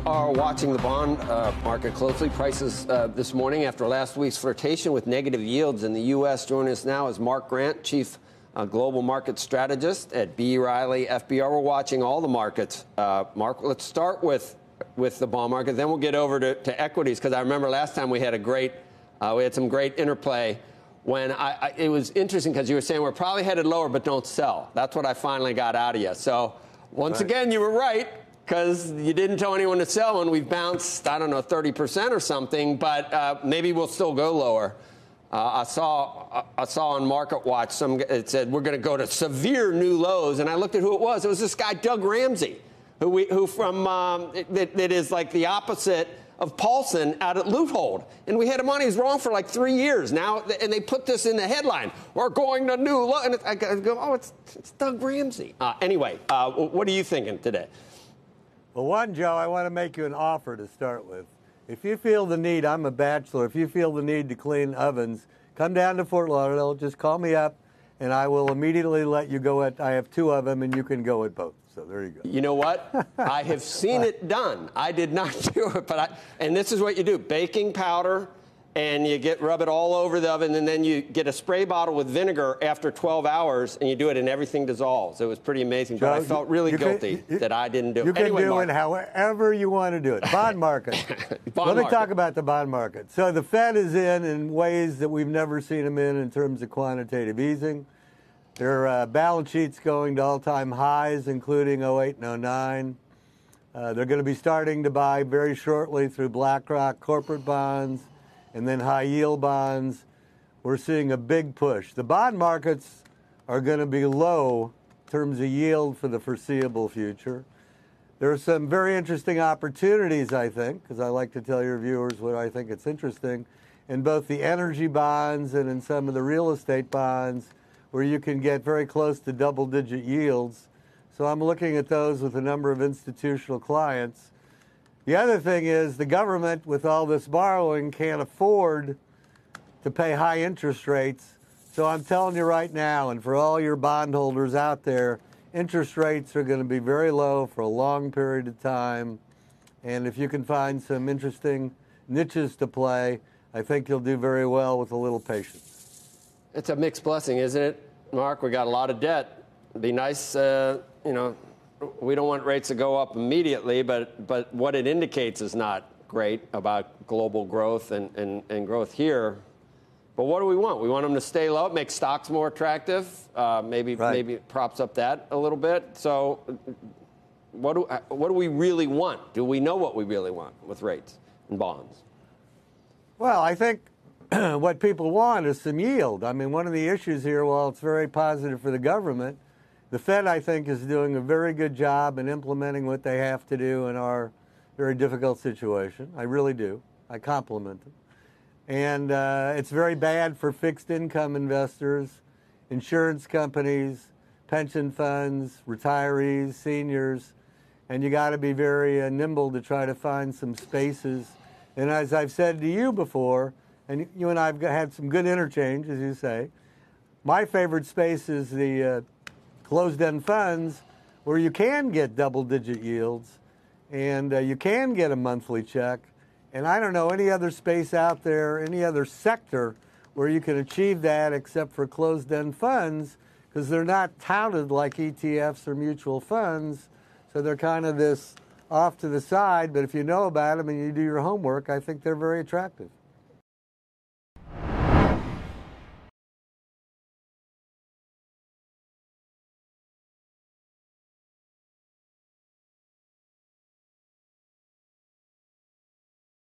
are watching the bond market closely. Prices this morning after last week's flirtation with negative yields in the U.S. Joining us now is Mark Grant, Chief Global Market Strategist at B. Riley FBR. We're watching all the markets. Mark, let's start with the bond market. Then we'll get over to equities, because I remember last time we had we had some great interplay when it was interesting because you were saying we're probably headed lower, but don't sell. That's what I finally got out of you. So once again, you were right, because you didn't tell anyone to sell, and we've bounced, I don't know, 30% or something, but maybe we'll still go lower. I saw on Market Watch, it said we're going to go to severe new lows, and I looked at who it was. It was this guy, Doug Ramsey, who from that is like the opposite of Paulson out at Luthold. And we had him on. He was wrong for like 3 years now, and they put this in the headline. We're going to new low. And I go, oh, it's Doug Ramsey. Anyway, what are you thinking today? Well, one, Joe, I want to make you an offer to start with. If you feel the need, I'm a bachelor, if you feel the need to clean ovens, come down to Fort Lauderdale, just call me up, and I will immediately let you go I have 2 of them, and you can go at both. So there you go. You know what? I have seen it done. I did not do it, and this is what you do. Baking powder, and you rub it all over the oven, and then you get a spray bottle with vinegar after 12 hours, and you do it, and everything dissolves. It was pretty amazing, but I felt really guilty that I didn't do it. You can do it however you want to do it. Bond market. Let me talk about the bond market. So the Fed is in ways that we've never seen them in terms of quantitative easing. Their balance sheet's going to all-time highs, including 08 and 09. They're going to be starting to buy very shortly through BlackRock corporate bonds and then high-yield bonds. We're seeing a big push. The bond markets are going to be low in terms of yield for the foreseeable future. There are some very interesting opportunities, I think, because I like to tell your viewers what I think it's interesting, in both the energy bonds and in some of the real estate bonds, where you can get very close to double-digit yields. So I'm looking at those with a number of institutional clients. The other thing is the government, with all this borrowing, can't afford to pay high interest rates. So I'm telling you right now, and for all your bondholders out there, interest rates are going to be very low for a long period of time. And if you can find some interesting niches to play, I think you'll do very well with a little patience. It's a mixed blessing, isn't it, Mark? We got a lot of debt. It'd be nice, we don't want rates to go up immediately, but what it indicates is not great about global growth and growth here. But what do we want? We want them to stay low, make stocks more attractive, maybe it props up that a little bit. So what do we really want? Do we know what we really want with rates and bonds? Well, I think what people want is some yield. I mean, one of the issues here, while it's very positive for the government, the Fed, I think, is doing a very good job in implementing what they have to do in our very difficult situation. I really do. I compliment them. And it's very bad for fixed income investors, insurance companies, pension funds, retirees, seniors, and you got to be very nimble to try to find some spaces. And as I've said to you before, and you and I have had some good interchange, as you say, my favorite space is the closed-end funds, where you can get double-digit yields and you can get a monthly check. And I don't know any other space out there, any other sector where you can achieve that except for closed-end funds, because they're not touted like ETFs or mutual funds. So they're kind of this off to the side. But if you know about them and you do your homework, I think they're very attractive.